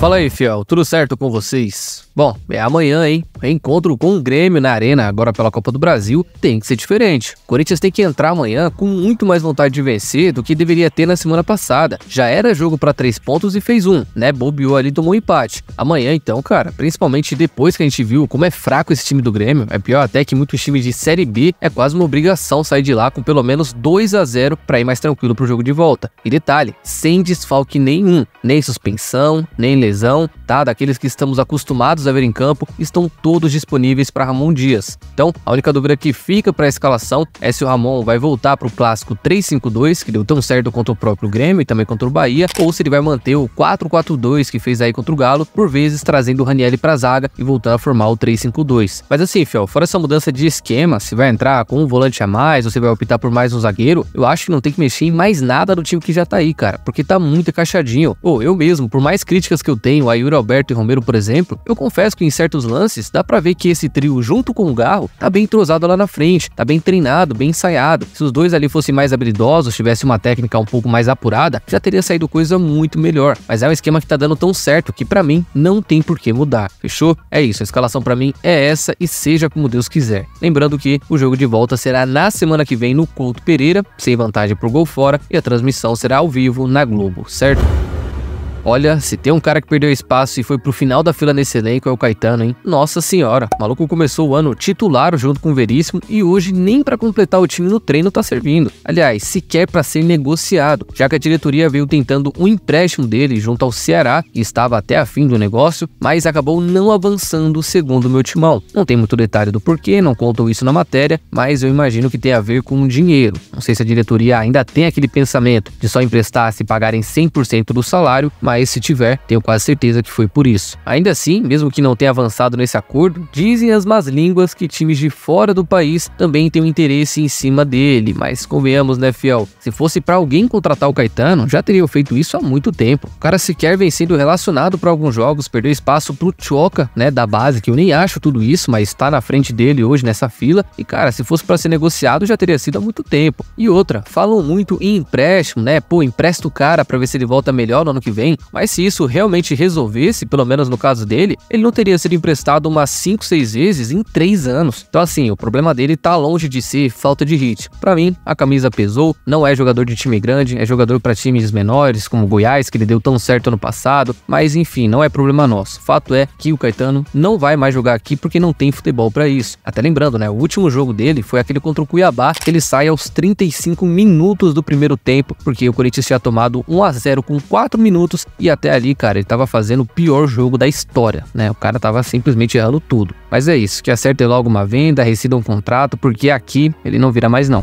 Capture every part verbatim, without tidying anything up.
Fala aí, fiel, tudo certo com vocês? Bom, é amanhã, hein? Reencontro com o Grêmio na Arena, agora pela Copa do Brasil, tem que ser diferente. O Corinthians tem que entrar amanhã com muito mais vontade de vencer do que deveria ter na semana passada. Já era jogo pra três pontos e fez um, né? Bobeou ali e tomou um empate. Amanhã, então, cara, principalmente depois que a gente viu como é fraco esse time do Grêmio, é pior até que muitos times de Série B, é quase uma obrigação sair de lá com pelo menos dois a zero pra ir mais tranquilo pro jogo de volta. E detalhe, sem desfalque nenhum, nem suspensão, nem lesão, tá? Daqueles que estamos acostumados a ver em campo, estão todos disponíveis para Ramon Dias. Então, a única dúvida que fica para a escalação é se o Ramon vai voltar para o clássico três cinco dois, que deu tão certo contra o próprio Grêmio e também contra o Bahia, ou se ele vai manter o quatro quatro dois que fez aí contra o Galo, por vezes trazendo o Ranieri para a zaga e voltando a formar o três cinco dois. Mas assim, fiel, fora essa mudança de esquema, se vai entrar com um volante a mais ou se vai optar por mais um zagueiro, eu acho que não tem que mexer em mais nada do time que já tá aí, cara, porque tá muito encaixadinho. Ou eu mesmo, por mais críticas que eu tenho a Yuri Alberto e Romero, por exemplo, eu confesso que em certos lances dá pra ver que esse trio junto com o Garro tá bem entrosado lá na frente, tá bem treinado, bem ensaiado. Se os dois ali fossem mais habilidosos, tivesse uma técnica um pouco mais apurada, já teria saído coisa muito melhor. Mas é um esquema que tá dando tão certo que pra mim não tem por que mudar. Fechou? É isso, a escalação pra mim é essa e seja como Deus quiser. Lembrando que o jogo de volta será na semana que vem no Couto Pereira, sem vantagem por gol fora, e a transmissão será ao vivo na Globo, certo? Olha, se tem um cara que perdeu espaço e foi pro final da fila nesse elenco é o Caetano, hein? Nossa senhora, o maluco começou o ano titular junto com o Veríssimo e hoje nem pra completar o time no treino tá servindo. Aliás, sequer pra ser negociado, já que a diretoria veio tentando um empréstimo dele junto ao Ceará, que estava até a fim do negócio, mas acabou não avançando segundo o meu timão. Não tem muito detalhe do porquê, não contam isso na matéria, mas eu imagino que tem a ver com dinheiro. Não sei se a diretoria ainda tem aquele pensamento de só emprestar se pagarem cem por cento do salário, mas Mas se tiver, tenho quase certeza que foi por isso. Ainda assim, mesmo que não tenha avançado nesse acordo, dizem as más línguas que times de fora do país também têm um interesse em cima dele, mas convenhamos, né, fiel? Se fosse pra alguém contratar o Caetano, já teriam feito isso há muito tempo. O cara sequer vem sendo relacionado pra alguns jogos, perdeu espaço pro Tchoka, né, da base, que eu nem acho tudo isso, mas tá na frente dele hoje nessa fila, e cara, se fosse pra ser negociado, já teria sido há muito tempo. E outra, falam muito em empréstimo, né, pô, empresta o cara pra ver se ele volta melhor no ano que vem. Mas se isso realmente resolvesse, pelo menos no caso dele, ele não teria sido emprestado umas cinco, seis vezes em três anos. Então assim, o problema dele tá longe de ser falta de ritmo. Pra mim, a camisa pesou, não é jogador de time grande, é jogador pra times menores, como o Goiás, que ele deu tão certo ano passado, mas enfim, não é problema nosso. Fato é que o Caetano não vai mais jogar aqui porque não tem futebol pra isso. Até lembrando, né, o último jogo dele foi aquele contra o Cuiabá, que ele sai aos trinta e cinco minutos do primeiro tempo, porque o Corinthians tinha tomado um a zero com quatro minutos e até ali, cara, ele tava fazendo o pior jogo da história, né? O cara tava simplesmente errando tudo. Mas é isso, que acerte logo uma venda, rescida um contrato, porque aqui ele não vira mais não.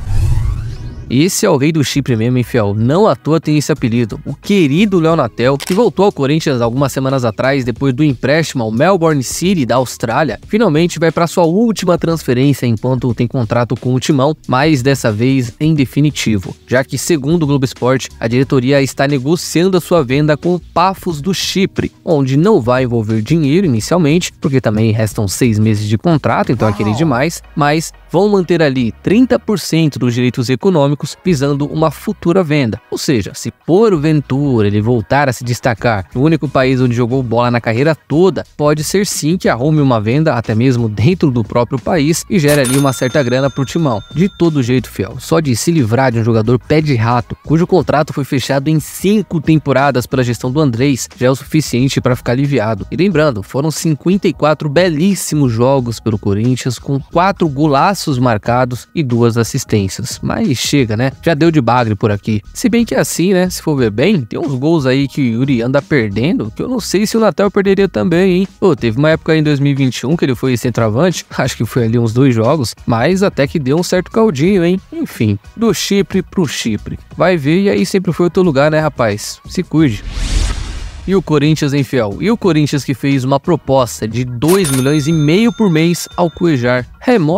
Esse é o rei do Chipre mesmo, hein, fiel? Não à toa tem esse apelido. O querido Léo Natel, que voltou ao Corinthians algumas semanas atrás depois do empréstimo ao Melbourne City da Austrália, finalmente vai para sua última transferência enquanto tem contrato com o Timão, mas dessa vez em definitivo, já que segundo o Globo Esporte, a diretoria está negociando a sua venda com o Paphos do Chipre, onde não vai envolver dinheiro inicialmente, porque também restam seis meses de contrato, então é querer demais, mas vão manter ali trinta por cento dos direitos econômicos visando uma futura venda. Ou seja, se porventura ele voltar a se destacar no único país onde jogou bola na carreira toda, pode ser sim que arrume uma venda até mesmo dentro do próprio país e gere ali uma certa grana pro Timão. De todo jeito, fiel, só de se livrar de um jogador pé de rato, cujo contrato foi fechado em cinco temporadas pela gestão do Andrés, já é o suficiente para ficar aliviado. E lembrando, foram cinquenta e quatro belíssimos jogos pelo Corinthians, com quatro golaços marcados e duas assistências. Mas chega, né? Já deu de bagre por aqui. Se bem que é assim, né? Se for ver bem, tem uns gols aí que o Yuri anda perdendo, que eu não sei se o Natel perderia também, hein? Pô, teve uma época aí em dois mil e vinte e um que ele foi centroavante, acho que foi ali uns dois jogos, mas até que deu um certo caldinho, hein? Enfim, do Chipre pro Chipre. Vai ver, e aí sempre foi outro lugar, né, rapaz? Se cuide. E o Corinthians, hein, fiel? E o Corinthians que fez uma proposta de dois milhões e meio por mês ao Cuejar. É mole?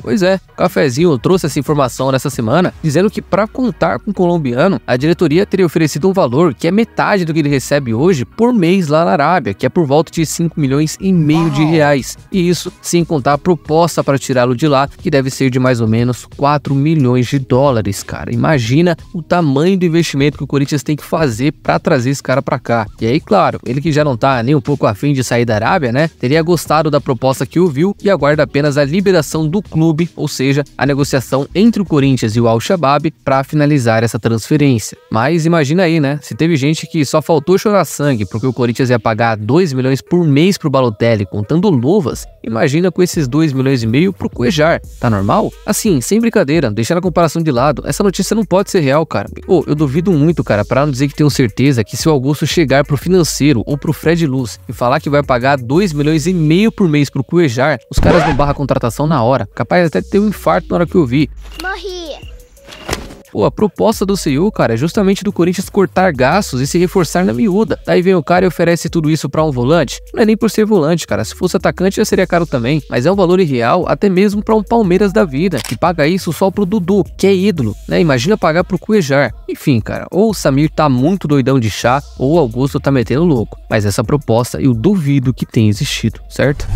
Pois é, o Cafezinho trouxe essa informação nessa semana, dizendo que para contar com o colombiano, a diretoria teria oferecido um valor que é metade do que ele recebe hoje por mês lá na Arábia, que é por volta de cinco milhões e meio de reais. E isso sem contar a proposta para tirá-lo de lá, que deve ser de mais ou menos quatro milhões de dólares, cara. Imagina o tamanho do investimento que o Corinthians tem que fazer para trazer esse cara para cá. E aí, claro, ele que já não tá nem um pouco afim de sair da Arábia, né, teria gostado da proposta que ouviu e aguarda apenas a liberação do clube, ou seja, a negociação entre o Corinthians e o Al-Shabaab para finalizar essa transferência. Mas imagina aí, né, se teve gente que só faltou chorar sangue porque o Corinthians ia pagar dois milhões por mês pro Balotelli contando luvas, imagina com esses dois milhões e meio pro Cuéllar. Tá normal? Assim, sem brincadeira, deixando a comparação de lado, essa notícia não pode ser real, cara. Pô, eu duvido muito, cara, para não dizer que tenho certeza que se o Augusto chegar pro financeiro ou pro Fred Luz e falar que vai pagar dois milhões e meio por mês pro Cuéllar, os caras não barram a contratação na hora, capaz até de ter um infarto na hora que eu vi. Morri. Pô, a proposta do C E O, cara, é justamente do Corinthians cortar gastos e se reforçar na miúda. Daí vem o cara e oferece tudo isso pra um volante. Não é nem por ser volante, cara. Se fosse atacante já seria caro também. Mas é um valor irreal até mesmo pra um Palmeiras da vida, que paga isso só pro Dudu, que é ídolo, né? Imagina pagar pro Cuéllar. Enfim, cara, ou o Samir tá muito doidão de chá, ou o Augusto tá metendo louco. Mas essa proposta eu duvido que tenha existido, certo?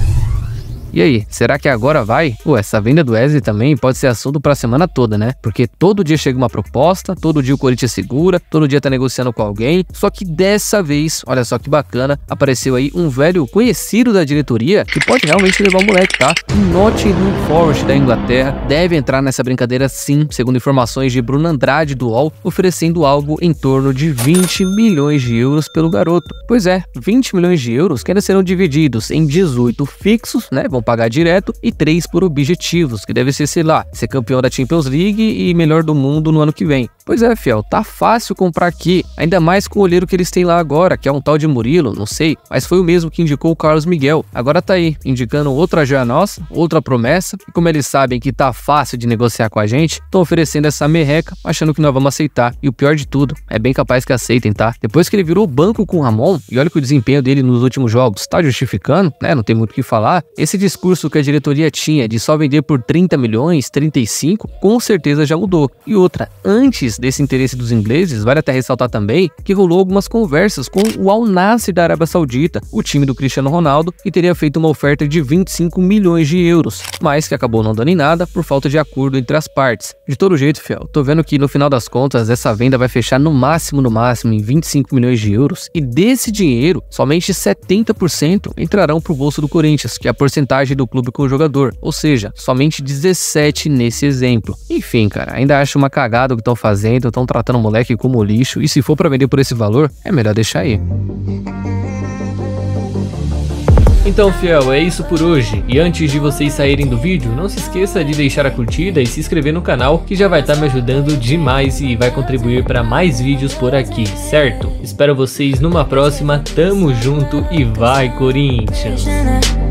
E aí, será que agora vai? Pô, essa venda do Wesley também pode ser assunto pra semana toda, né? Porque todo dia chega uma proposta, todo dia o Corinthians segura, todo dia tá negociando com alguém. Só que dessa vez, olha só que bacana, apareceu aí um velho conhecido da diretoria que pode realmente levar o moleque, tá? O Nottingham Forest da Inglaterra deve entrar nessa brincadeira sim, segundo informações de Bruno Andrade do U O L, oferecendo algo em torno de vinte milhões de euros pelo garoto. Pois é, vinte milhões de euros que ainda serão divididos em dezoito fixos, né? Vão pagar direto, e três por objetivos, que deve ser, sei lá, ser campeão da Champions League e melhor do mundo no ano que vem. Pois é, fiel, tá fácil comprar aqui, ainda mais com o olheiro que eles têm lá agora, que é um tal de Murilo, não sei, mas foi o mesmo que indicou o Carlos Miguel. Agora tá aí, indicando outra joia nossa, outra promessa, e como eles sabem que tá fácil de negociar com a gente, estão oferecendo essa merreca, achando que nós vamos aceitar. E o pior de tudo, é bem capaz que aceitem, tá? Depois que ele virou banco com o Ramon, e olha que o desempenho dele nos últimos jogos tá justificando, né, não tem muito o que falar, esse discurso que a diretoria tinha de só vender por trinta milhões, trinta e cinco, com certeza já mudou. E outra, antes desse interesse dos ingleses, vale até ressaltar também que rolou algumas conversas com o Al Nassr da Arábia Saudita, o time do Cristiano Ronaldo, que teria feito uma oferta de vinte e cinco milhões de euros, mas que acabou não dando em nada por falta de acordo entre as partes. De todo jeito, fiel, tô vendo que no final das contas essa venda vai fechar no máximo, no máximo em vinte e cinco milhões de euros, e desse dinheiro, somente setenta por cento entrarão pro bolso do Corinthians, que é a porcentagem do clube com o jogador, ou seja, somente dezessete nesse exemplo. Enfim, cara, ainda acho uma cagada o que estão fazendo, estão tratando o moleque como lixo, e se for pra vender por esse valor, é melhor deixar aí. Então, fiel, é isso por hoje. E antes de vocês saírem do vídeo, não se esqueça de deixar a curtida e se inscrever no canal, que já vai estar me ajudando demais e vai contribuir para mais vídeos por aqui, certo? Espero vocês numa próxima, tamo junto e vai, Corinthians!